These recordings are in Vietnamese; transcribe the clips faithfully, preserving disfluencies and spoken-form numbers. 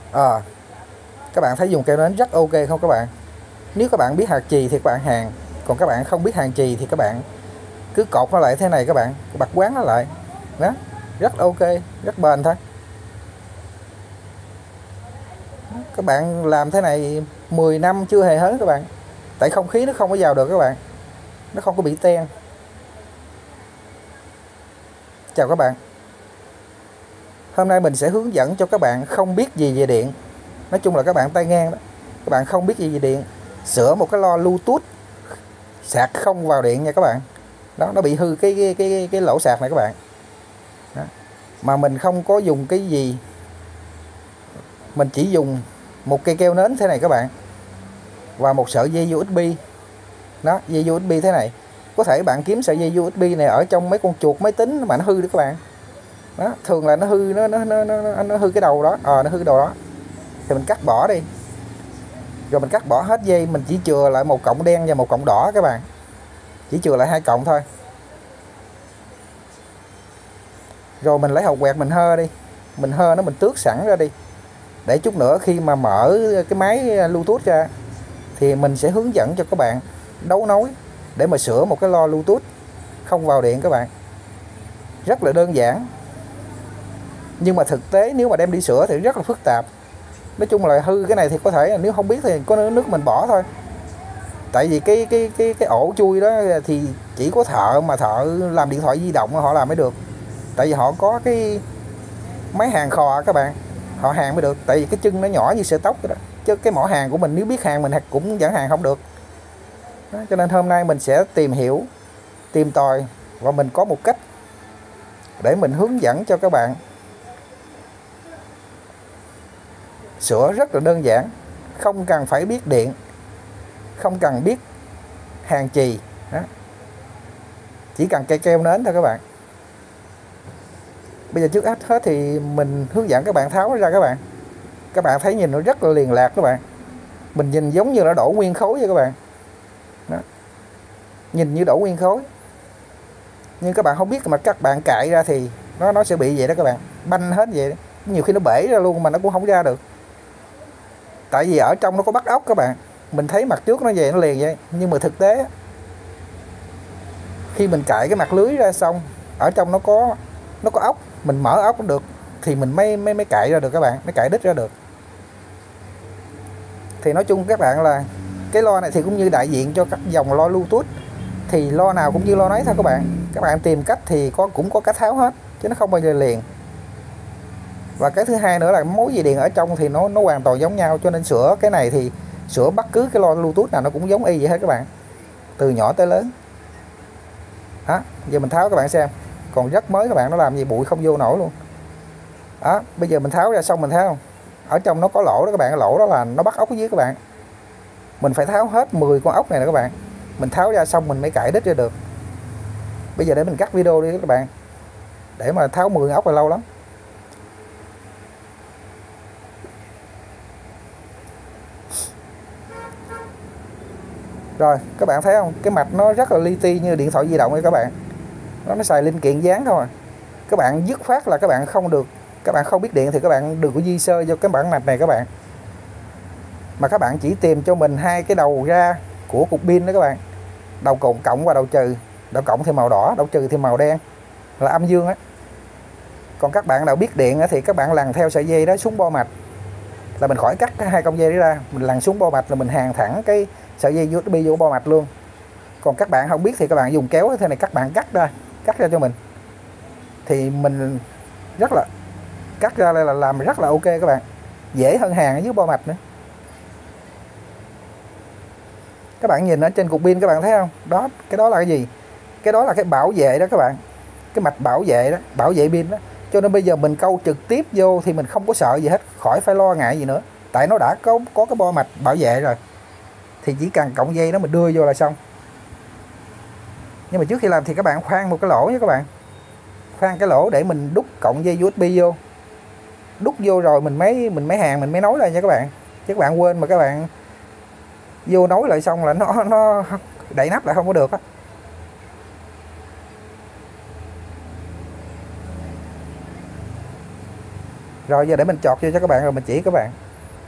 à, các bạn thấy dùng keo nến rất ok không các bạn? Nếu các bạn biết hạt chì thì các bạn hàn, còn các bạn không biết hàn chì thì các bạn cứ cột nó lại thế này các bạn, các bạn quán nó lại đó, rất ok, rất bền thôi. Các bạn làm thế này mười năm chưa hề hớn các bạn, tại không khí nó không có vào được các bạn, nó không có bị ten. Chào các bạn, hôm nay mình sẽ hướng dẫn cho các bạn không biết gì về điện, nói chung là các bạn tay ngang đó, các bạn không biết gì về điện, sửa một cái lo Bluetooth sạc không vào điện nha các bạn. Đó, nó bị hư cái cái cái, cái lỗ sạc này các bạn. Đó. Mà mình không có dùng cái gì, mình chỉ dùng một cây keo nến thế này các bạn, và một sợi dây u ét bê. Đó, dây u ét bê thế này, có thể bạn kiếm sợi dây u ét bê này ở trong mấy con chuột máy tính mà nó hư đó các bạn. Đó, thường là nó hư nó nó nó nó, nó hư cái đầu đó, ờ à, nó hư cái đầu đó thì mình cắt bỏ đi, rồi mình cắt bỏ hết dây, mình chỉ chừa lại một cọng đen và một cọng đỏ các bạn, chỉ chừa lại hai cọng thôi. Rồi mình lấy hột quẹt mình hơ đi, mình hơ nó, mình tước sẵn ra đi, để chút nữa khi mà mở cái máy Bluetooth ra thì mình sẽ hướng dẫn cho các bạn đấu nối để mà sửa một cái lo Bluetooth không vào điện các bạn. Rất là đơn giản, nhưng mà thực tế nếu mà đem đi sửa thì rất là phức tạp. Nói chung là hư cái này thì có thể nếu không biết thì có nước mình bỏ thôi. Tại vì cái cái cái cái ổ chui đó thì chỉ có thợ mà thợ làm điện thoại di động họ làm mới được. Tại vì họ có cái máy hàng khò các bạn, họ hàng mới được. Tại vì cái chân nó nhỏ như sợi tóc đó, chứ cái mỏ hàng của mình nếu biết hàng mình cũng vẫn hàng không được. Đó, cho nên hôm nay mình sẽ tìm hiểu, tìm tòi và mình có một cách để mình hướng dẫn cho các bạn sửa rất là đơn giản, không cần phải biết điện, không cần biết hàn chì. Đó, chỉ cần cây keo nến thôi các bạn. Bây giờ trước hết thì mình hướng dẫn các bạn tháo nó ra các bạn. Các bạn thấy nhìn nó rất là liền lạc các bạn, mình nhìn giống như nó đổ nguyên khối vậy các bạn. Đó, nhìn như đổ nguyên khối, nhưng các bạn không biết mà các bạn cạy ra thì nó nó sẽ bị vậy đó các bạn, banh hết vậy đó. Nhiều khi nó bể ra luôn mà nó cũng không ra được, tại vì ở trong nó có bắt ốc các bạn. Mình thấy mặt trước nó về nó liền vậy, nhưng mà thực tế khi mình cạy cái mặt lưới ra xong, ở trong nó có nó có ốc, mình mở ốc được thì mình mới mới mới cạy ra được các bạn, mới cạy đít ra được. Thì nói chung các bạn là cái lo này thì cũng như đại diện cho các dòng lo Bluetooth, thì lo nào cũng như lo nấy thôi các bạn. Các bạn tìm cách thì có cũng có cách tháo hết, chứ nó không bao giờ liền. Và cái thứ hai nữa là mối dây điện ở trong thì nó nó hoàn toàn giống nhau, cho nên sửa cái này thì sửa bất cứ cái lo Bluetooth nào nó cũng giống y vậy hết các bạn, từ nhỏ tới lớn. Đó, giờ mình tháo các bạn xem, còn rất mới các bạn, nó làm gì bụi không vô nổi luôn. Đó, bây giờ mình tháo ra xong mình thấy không, ở trong nó có lỗ đó các bạn, cái lỗ đó là nó bắt ốc ở dưới các bạn. Mình phải tháo hết mười con ốc này nè các bạn, mình tháo ra xong mình mới cạy đít ra được. Bây giờ để mình cắt video đi các bạn, để mà tháo mười ốc là lâu lắm. Rồi các bạn thấy không, cái mạch nó rất là li ti như điện thoại di động ấy các bạn. Nó nó xài linh kiện dán thôi à. Các bạn dứt khoát là các bạn không được, các bạn không biết điện thì các bạn đừng có di sơ vô cái bản mạch này các bạn, mà các bạn chỉ tìm cho mình hai cái đầu ra của cục pin đó các bạn, đầu cộng cộng và đầu trừ. Đầu cộng thì màu đỏ, đầu trừ thì màu đen, là âm dương á. Còn các bạn nào biết điện thì các bạn lằn theo sợi dây đó xuống bo mạch, là mình khỏi cắt hai cong dây đó ra, mình lằn xuống bo mạch là mình hàn thẳng cái sợi dây u ét bê vô bo mạch luôn. Còn các bạn không biết thì các bạn dùng kéo thế này, các bạn cắt ra, cắt ra cho mình, thì mình rất là cắt ra đây là làm rất là ok các bạn, dễ hơn hàn ở dưới bo mạch nữa. Các bạn nhìn ở trên cục pin các bạn thấy không, đó, cái đó là cái gì? Cái đó là cái bảo vệ đó các bạn, cái mạch bảo vệ đó, bảo vệ pin đó. Cho nên bây giờ mình câu trực tiếp vô thì mình không có sợ gì hết, khỏi phải lo ngại gì nữa, tại nó đã có có cái bo mạch bảo vệ rồi, thì chỉ cần cọng dây đó mình đưa vô là xong. Nhưng mà trước khi làm thì các bạn khoan một cái lỗ nha các bạn, khoan cái lỗ để mình đút cọng dây u ét bê vô, đút vô rồi mình mới mình mới hàn, mình mới nối lại nha các bạn. Chứ các bạn quên mà các bạn vô nối lại xong là nó nó đậy nắp lại không có được á. Rồi giờ để mình chọt vô cho các bạn rồi mình chỉ các bạn.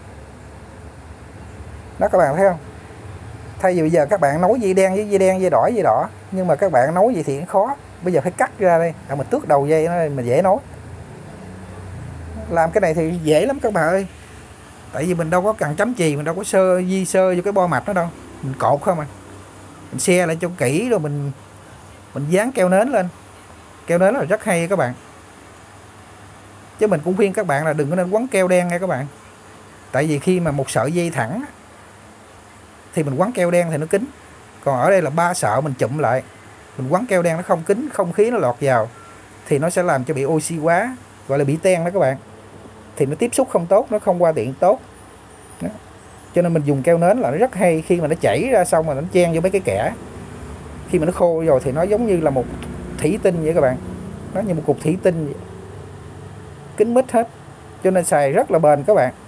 Đó các bạn thấy không? Thay vì bây giờ các bạn nối dây đen với dây đen, dây đỏ, dây đỏ, nhưng mà các bạn nối vậy thì khó. Bây giờ phải cắt ra đây, à, mình tước đầu dây nó mình dễ nối. Làm cái này thì dễ lắm các bạn ơi. Tại vì mình đâu có cần chấm chì, mình đâu có sơ di sơ vô cái bo mạch nó đâu. Mình cột không à. Mình xe lại cho kỹ rồi mình mình dán keo nến lên. Keo nến là rất hay các bạn. Chứ mình cũng khuyên các bạn là đừng có nên quấn keo đen nha các bạn. Tại vì khi mà một sợi dây thẳng thì mình quấn keo đen thì nó kín. Còn ở đây là ba sợi mình chụm lại, mình quấn keo đen nó không kín, không khí nó lọt vào thì nó sẽ làm cho bị oxy hóa, gọi là bị ten đó các bạn. Thì nó tiếp xúc không tốt, nó không qua điện tốt đó. Cho nên mình dùng keo nến là nó rất hay. Khi mà nó chảy ra xong mà nó chen vô mấy cái kẽ, khi mà nó khô rồi thì nó giống như là một thủy tinh vậy các bạn. Nó như một cục thủy tinh vậy. Kín mít hết. Cho nên xài rất là bền các bạn.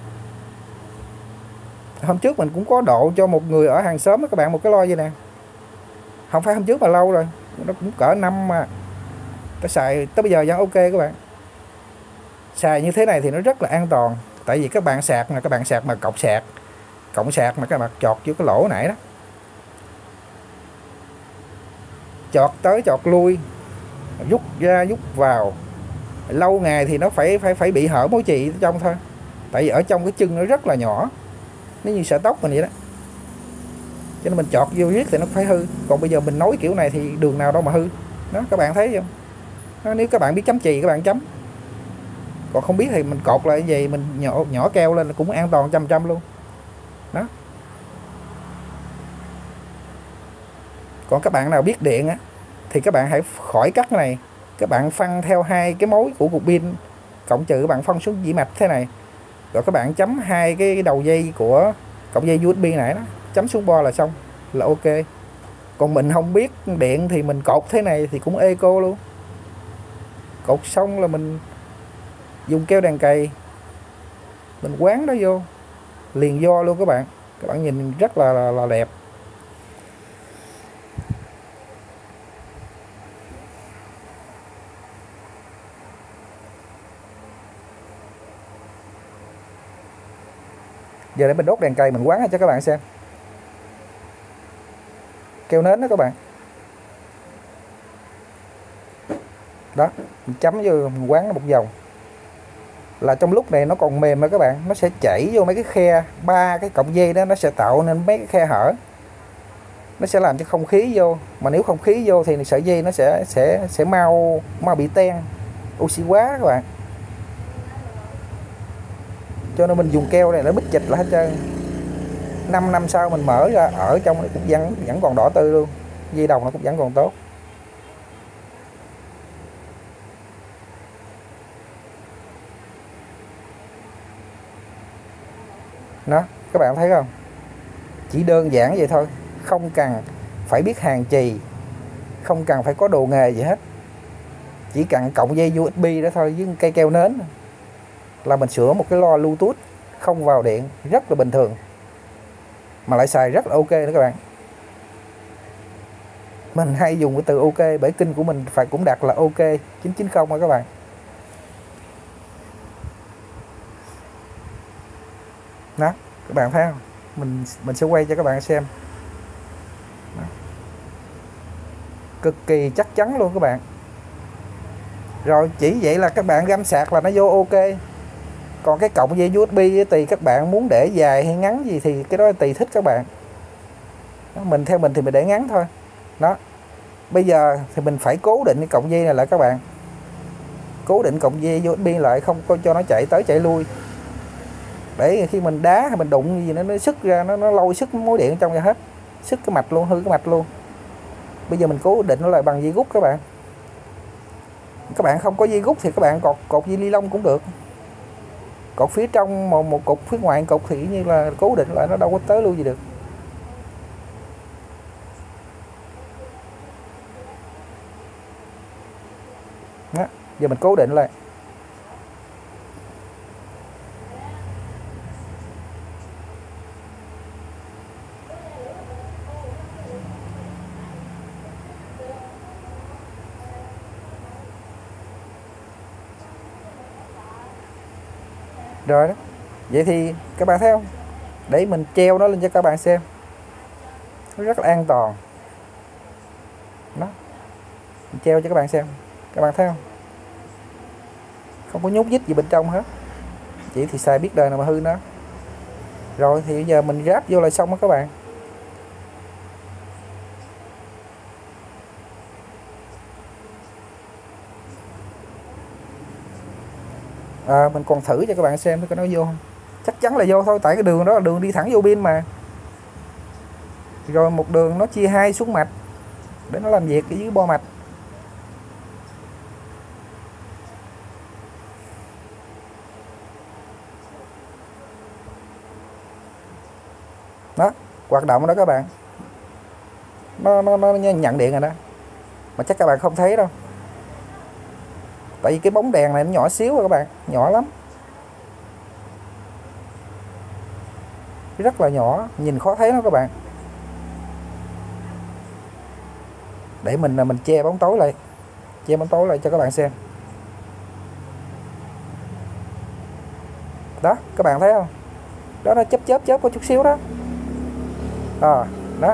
Hôm trước mình cũng có độ cho một người ở hàng xóm đó các bạn, một cái lo vậy nè. Không phải hôm trước mà lâu rồi, nó cũng cỡ năm mà nó xài tới bây giờ vẫn ok các bạn. Xài như thế này thì nó rất là an toàn. Tại vì các bạn sạc mà các bạn sạc mà cọc sạc, cộng sạc mà các bạn chọt vô cái lỗ nãy đó, chọt tới chọt lui, rút ra rút vào, lâu ngày thì nó phải phải phải bị hở mối chì ở trong thôi. Tại vì ở trong cái chân nó rất là nhỏ, nó như sợi tóc mình vậy đó. Cho nên mình chọt vô riết thì nó phải hư. Còn bây giờ mình nối kiểu này thì đường nào đâu mà hư. Đó các bạn thấy không? Đó, nếu các bạn biết chấm chì các bạn chấm. Còn không biết thì mình cột lại gì, mình nhỏ nhỏ keo lên là cũng an toàn trăm trăm luôn. Đó. Còn các bạn nào biết điện á thì các bạn hãy khỏi cắt cái này. Các bạn phân theo hai cái mối của cục pin cộng trừ, các bạn phân xuống dĩ mạch thế này. Rồi các bạn chấm hai cái đầu dây của cọng dây u ét bê này đó, chấm xuống bo là xong, là ok. Còn mình không biết điện thì mình cột thế này thì cũng eco luôn. Cột xong là mình dùng keo đàn cày, mình quán nó vô liền do luôn các bạn. Các bạn nhìn rất là, là, là đẹp. Giờ để mình đốt đèn cày mình quán cho các bạn xem. Keo nến đó các bạn. Đó, mình chấm vô mình quán nó một vòng. Là trong lúc này nó còn mềm đó các bạn, nó sẽ chảy vô mấy cái khe, ba cái cọng dây đó nó sẽ tạo nên mấy cái khe hở. Nó sẽ làm cho không khí vô, mà nếu không khí vô thì sợi dây nó sẽ sẽ sẽ mau mau bị ten, oxy hóa các bạn. Cho nên mình dùng keo này nó bít chịch lại hết trơn. năm năm sau mình mở ra ở trong nó cũng vẫn vẫn còn đỏ tươi luôn. Dây đồng nó cũng vẫn còn tốt. Đó, các bạn thấy không? Chỉ đơn giản vậy thôi, không cần phải biết hàn chì, không cần phải có đồ nghề gì hết. Chỉ cần cộng dây u ét bê đó thôi với cây keo nến là mình sửa một cái loa Bluetooth không vào điện rất là bình thường. Mà lại xài rất là ok nữa các bạn. Mình hay dùng cái từ ok bởi kinh của mình phải cũng đặt là ok chín chín không đó các bạn. Đó, các bạn thấy không? Mình mình sẽ quay cho các bạn xem. Đó. Cực kỳ chắc chắn luôn các bạn. Rồi chỉ vậy là các bạn găm sạc là nó vô ok. Còn cái cọng dây u ét bê tùy các bạn muốn để dài hay ngắn gì thì cái đó tùy thích các bạn. Đó, mình theo mình thì mình để ngắn thôi. Đó. Bây giờ thì mình phải cố định cái cọng dây này lại các bạn. Cố định cọng dây u ét bê lại, không có cho nó chạy tới chạy lui. Để khi mình đá hay mình đụng gì nó nó sức ra, nó nó lôi sức mối điện ở trong ra hết. Sức cái mạch luôn, hư cái mạch luôn. Bây giờ mình cố định nó lại bằng dây gút các bạn. Các bạn không có dây gút thì các bạn cột cột dây ni lông cũng được. Cột phía trong một, một cục, phía ngoài cột thì như là cố định lại, nó đâu có tới lui gì được. Đó, giờ mình cố định lại. Rồi đó, vậy thì các bạn thấy không, để mình treo nó lên cho các bạn xem, nó rất là an toàn đó, mình treo cho các bạn xem, các bạn thấy không, không có nhúc nhích gì bên trong hết, chỉ thì xài biết đời nào mà hư nó. Rồi thì bây giờ mình ráp vô là xong đó các bạn. À, mình còn thử cho các bạn xem cái nó vô không. Chắc chắn là vô thôi, tại cái đường đó là đường đi thẳng vô pin mà. Rồi một đường nó chia hai xuống mạch để nó làm việc ở dưới bo mạch. Đó, hoạt động đó các bạn. Nó, nó, nó nhận điện rồi đó. Mà chắc các bạn không thấy đâu. Tại vì cái bóng đèn này nó nhỏ xíu rồi các bạn, nhỏ lắm. Rất là nhỏ, nhìn khó thấy lắm các bạn. Để mình mình che bóng tối lại, che bóng tối lại cho các bạn xem. Đó, các bạn thấy không? Đó, nó chớp chớp chớp có chút xíu đó. À, đó.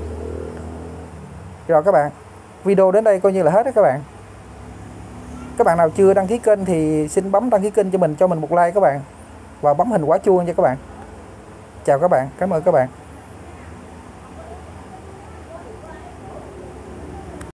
Rồi các bạn, video đến đây coi như là hết đó các bạn. Các bạn nào chưa đăng ký kênh thì xin bấm đăng ký kênh cho mình, cho mình một like các bạn. Và bấm hình quả chuông cho các bạn. Chào các bạn, cảm ơn các bạn.